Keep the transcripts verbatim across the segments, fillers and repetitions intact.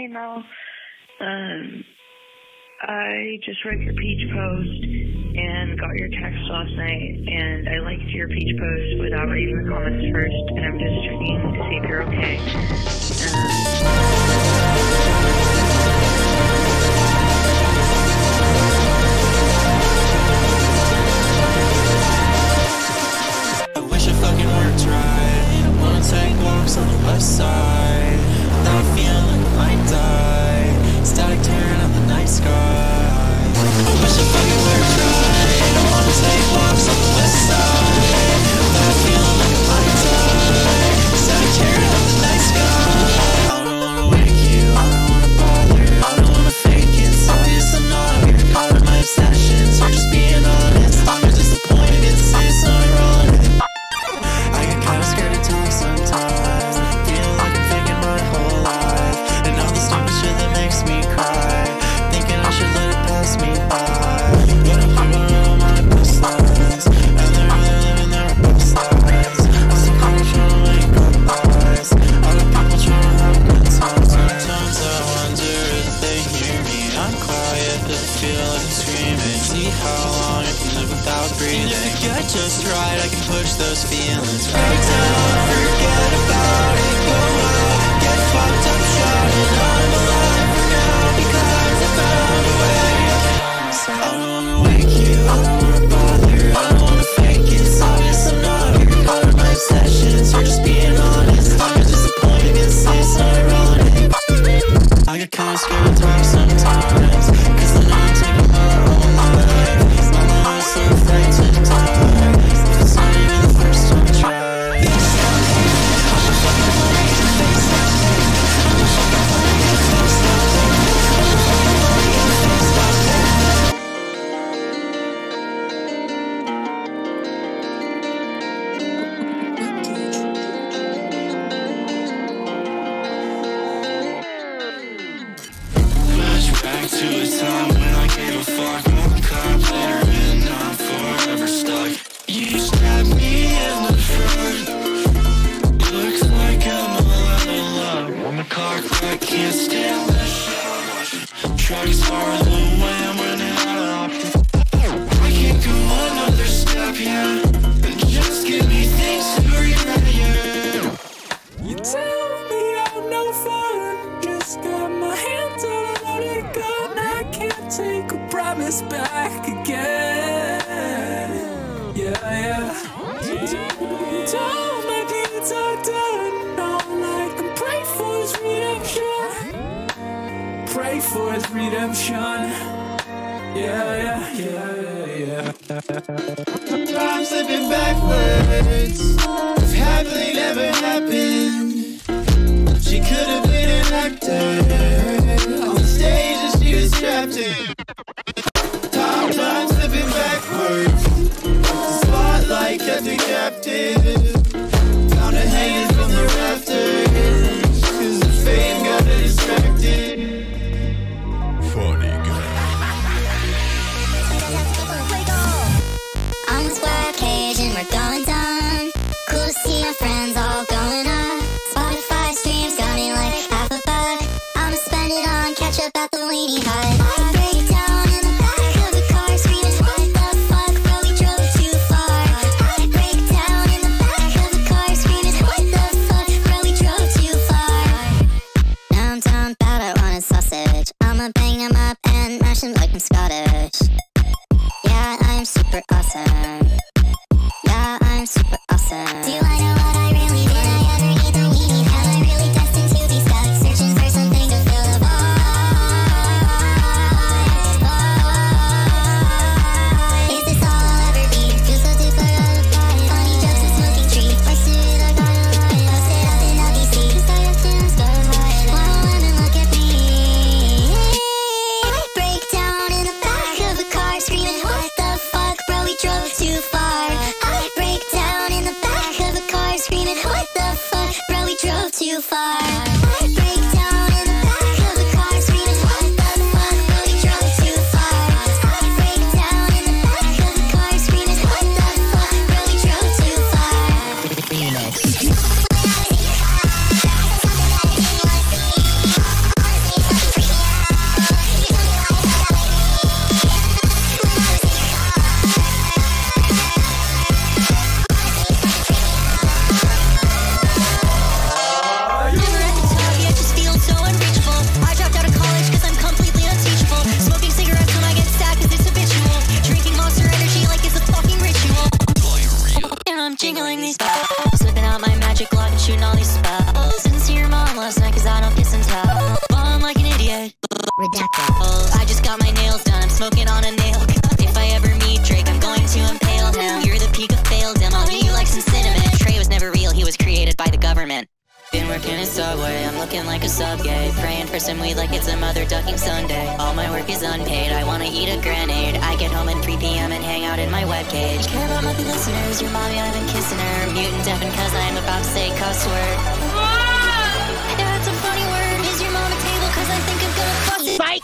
Mel. Um, I just read your Peach post and got your text last night, and I liked your Peach post without reading the comments first, and I'm just checking to see if you're okay. I wish it fucking worked right. Wanna take walks on the west side without feeling I might die. Static tearing up the night sky. I wish it fucking worked right. I wanna take walks on the west side without feeling like I might die. Static tearing up the night sky. I don't wanna wake you, I don't wanna bother, I don't wanna fake it. It's obvious I'm not here, caught in my obsessions. You're just being honest, I'm just disappointed. It's it's ironic. I get kinda scared to talk sometimes. Feel like I'm faking my whole life, and all the stupid shit that makes me cry. Thinking I should let it pass me by. But I'm covering all my best lies, and they're really living their best lives. I see people trying to make good lies. Other people trying to have good times. Sometimes I wonder if they hear me. I'm quiet, but I feel like I'm screaming. See how long I can live without breathing. And if you get just right, I can push those feelings right down. Forget about it, go out, get fucked up, shouting I'm alive for now because I found a way. I don't wanna wake you, I don't wanna bother, I don't wanna fake it. It's obvious I'm not here, caught in my obsessions. You're just being honest, I'm just disappointed. It's it's ironic. I get kinda scared to talk sometimes, cause I know I'm taking my own life. I know I'm so afraid to die. It's not even the first time I tried. Flashback to a time when I gave a fuck. More cop later and I'm forever stuck. You stabbed me in the front. Looks like I'm a level up. On the car, I can't stand the shot. Trucks farther away, I'm running out of options. I can't go another step, yeah. Just give me things to regret, yeah. You tell me I'm no fun. Just got my hands on a loaded gun. I can't take a promise back again. Yeah, yeah. All my deeds are done. All I can pray for is redemption. Pray for his redemption. Yeah, yeah, yeah, yeah, yeah. I'm slipping backwards. If happily never happened. She could have been an actor. On the stage and she was strapped in. Top time slipping backwards. The spotlight kept her captive. Found her hanging from the rafters. Cause the fame got her distracted. Funny guy. On the square cage and we're going down. Cool to see my friends all going up. Spotify streams got me like half a buck. I'ma spend it on ketchup at the weenie hut. I break down in the back of the car screaming, what the fuck, bro, we drove too far. I break down in the back of the car screaming, what the fuck, bro, we drove too far. Now I'm down bad, I want a sausage. I'ma bang them up and mash them like I'm Scottish. Yeah, I'm super awesome. Yeah, I'm super awesome. Do I know what I really did? I ever eat the weenie? Am I really destined to be stuck? Searching for something to fill the void. Is this all I'll ever be? Feel so super out of pride. Funny jokes and smoking trees. Or suit, I got a lie. Posted up in L D C. Cause I have to got a hide. Why don't women look at me? I break down in the back of the car screaming, what the fuck, bro, we drove too far. I break down in the back of the car screaming, redacted. I just got my nails done, I'm smoking on a nail gun. If I ever meet Drake, I'm going to impale him. You're the peak of faildom, I'll eat you like some cinnamon. Trey was never real, he was created by the government. Been working in Subway, I'm looking like a sub-gay. Praying for some weed like it's a mother ducking Sunday. All my work is unpaid, I wanna eat a grenade. I get home at three p m and hang out in my web cage. Care about monthly listeners, your mommy, I've been kissing her. Mutant deafened cause I'm about to say cuss word. Yeah, it's a funny word. Is your mom a table cause I think I'm gonna fuss it? Fight!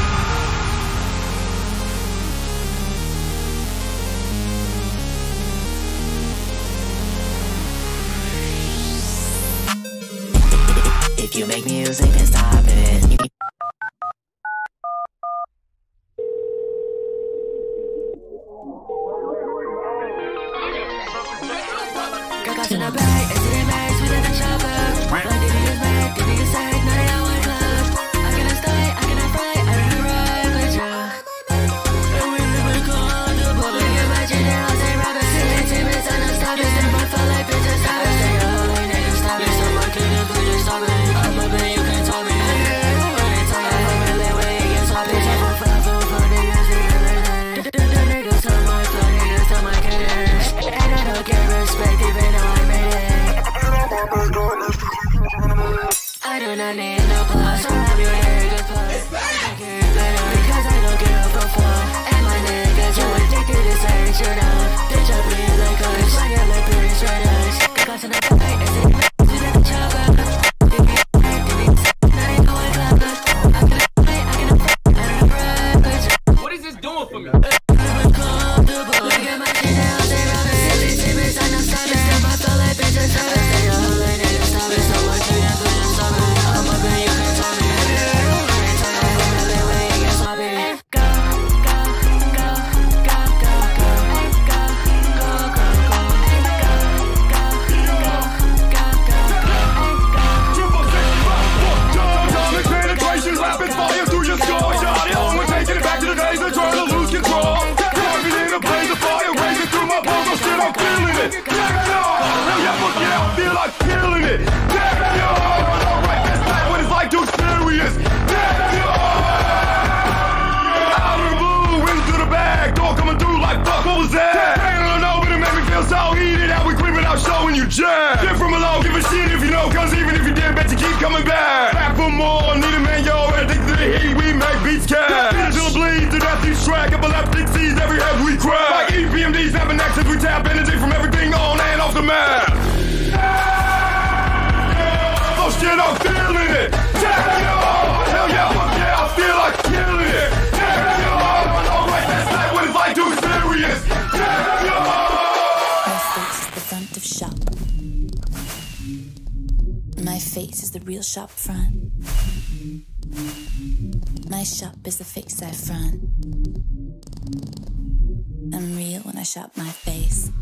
If you make music, then stop it. Got in a bag, it's in a maze within a chopper. My D V is mad, D V is sad, now they all want club. I cannot stay, I cannot fly, I don't ride with ya. And we live in a comfortable, we get my chin and I'll say rubber. Silly timid, son, I'm stopping, step on feel like bitches, stop it. Stay up, I niggas stop it, so I couldn't put it, stop it. I'm a man, you can't talk me. When they talk, I'm a really way against my bitch. I'm a five, four, four, niggas, we can listen. The niggas tell my flow, niggas tell my cash. And I don't get respect, even though I made it. I do not need no plus, I have your hair, good plus. I can't better because I don't get up for fun. And my niggas, you addicted to saying shit up. Bitch, I bleed like us, I get like pretty straight us. Got to the point, it's in the to the chopper. What is this doing for me? Jam. Get from alone, give a shit if you know, cause even if you did, bet you keep coming back. Back for more, need a man, yo, addicted to the heat, we make beats cash. Until bleed to death, each track, epileptic seas, every head we crack. Like E P M Ds, having access, we tap energy from everything on and off the map. Oh shit, I'm feeling it. Hell yeah, fuck yeah, I feel like killing it. Alright, that's not what it's like to be serious. My face is the real shop front. My shop is the fake side front. I'm real when I shop my face.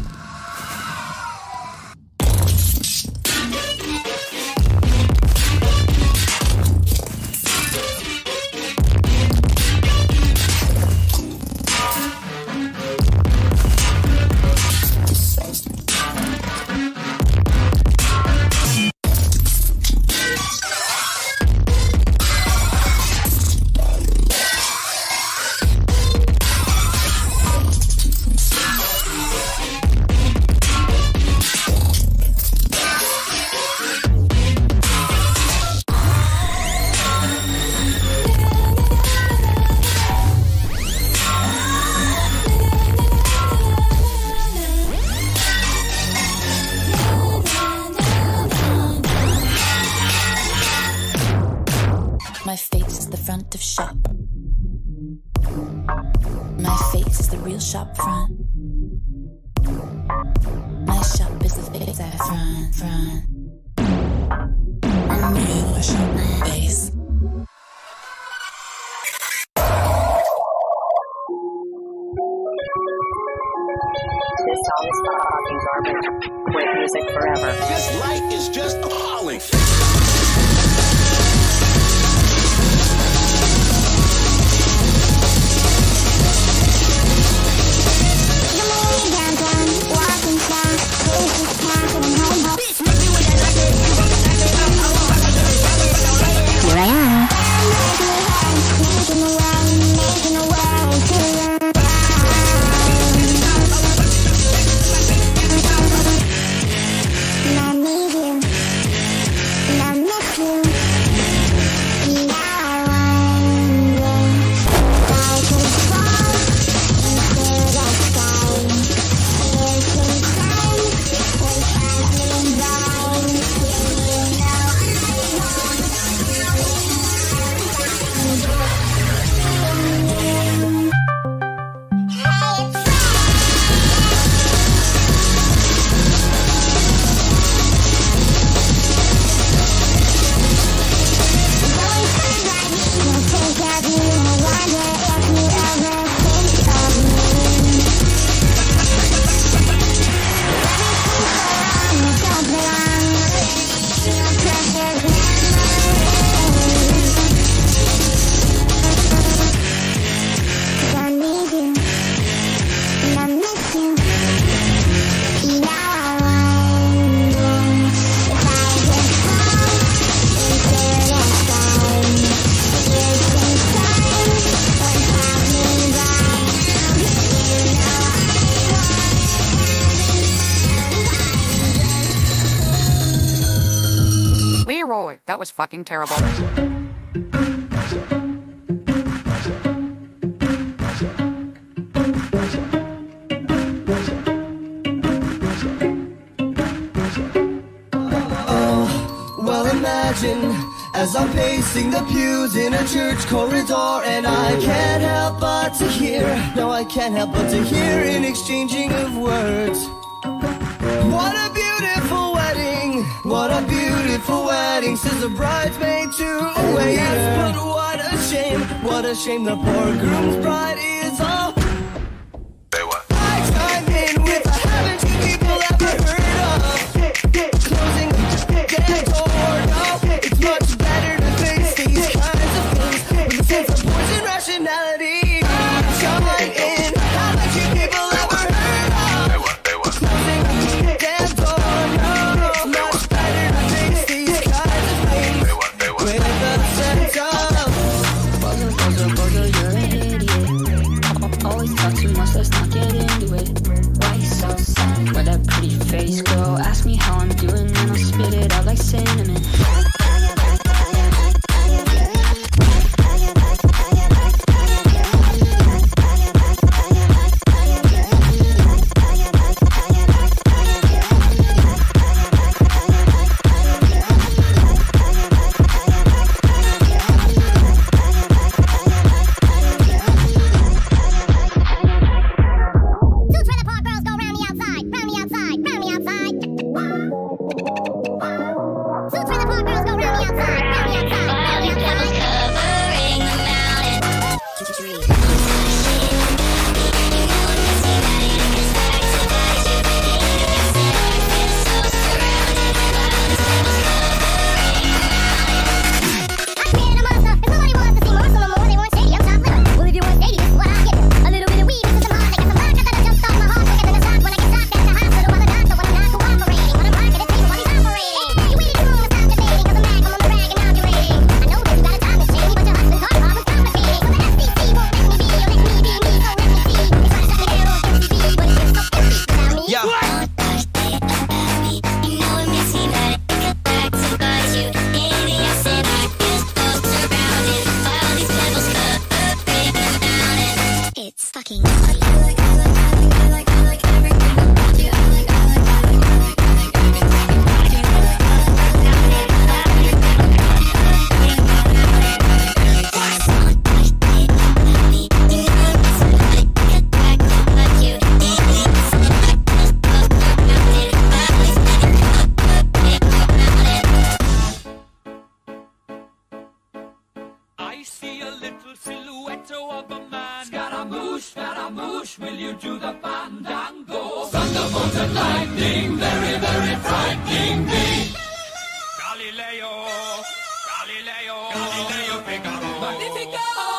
My face is the front of shop. My face is the real shop front. My shop is the fake side front, front. I'm real when I shop my face. This song is not fucking garbage. Quit music forever. This light is just appalling. Here I am. That was fucking terrible. Well, imagine as I'm pacing the pews in a church corridor, and I can't help but to hear, no, I can't help but to hear an exchanging of words. What a beautiful wedding, what a beautiful wedding, says the bridesmaid to a waiter. But what a shame, what a shame the poor groom's bride is all. I chime in with a haven't you people ever heard of closing the door? No, it's much better to face these kinds of things with a sense of poison rationality. I chime in, haven't you people ever heard of closing the damn door? No, it's much better to face these kinds of things with a sense of Buzzer, buzzer, buzzer, you're an idiot. Always talk too much, let's not get into it. Why you so sad? With that pretty face, girl, ask me how I'm doing, and I'll spit it out like cinnamon. I see a little silhouette of a man. Scaramouche, Scaramouche, will you do the fandango? Thunderbolt and lightning, very, very frightening me. Galileo, Galileo, Galileo Figaro. Magnifico!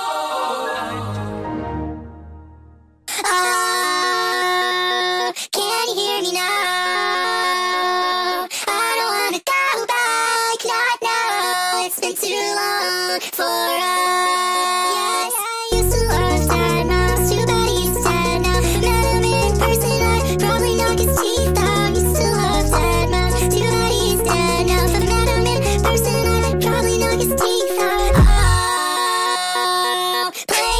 Oh, can you hear me now? I don't wanna go back, not now. It's been too long for us. Used to love Dad, Mom's too bad he's dead now. Met him in person, I'd probably knock his teeth out. Used to love Dad, Mom's too bad he's dead now. If I met him in person, I'd probably knock his teeth out. Oh, play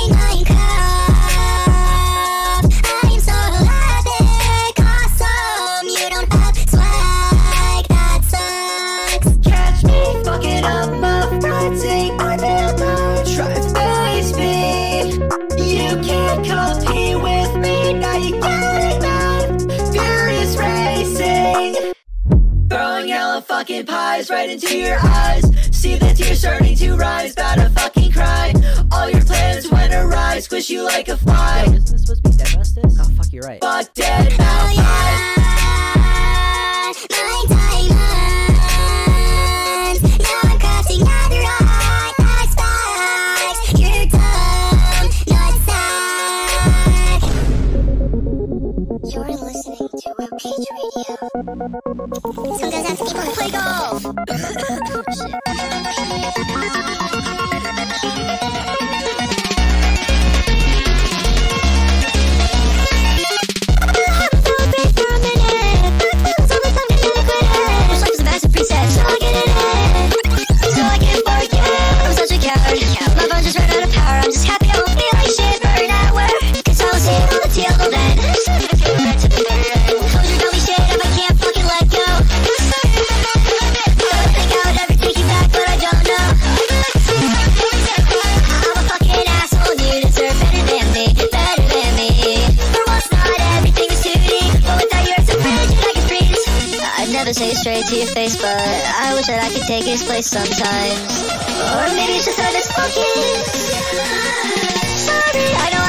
Minecraft. I am so epic, awesome. You don't have swag, that sucks. Catch me fucking up my fronting. I'm in my drive very speed. You can't compete with me. Now you getting mad. Furious racing. Throwing hella fucking pies right into your eyes. See the tears starting to rise. About to fucking cry. All your plans went awry. Squish you like a fly. Yo, isn't this supposed to be Dead Justice? Oh, fuck, you're right. Fuck dead about five. My diamonds. Now I'm crafting netherite. My spikes. You're dumb, not sad. You're listening to Will Cage Radio. This one goes out to people who play golf. Wish life was a massive preset, so I'll get it in. never say straight to your face, but I wish that I could take his place sometimes. Or maybe it's just that I just fucking sorry, I know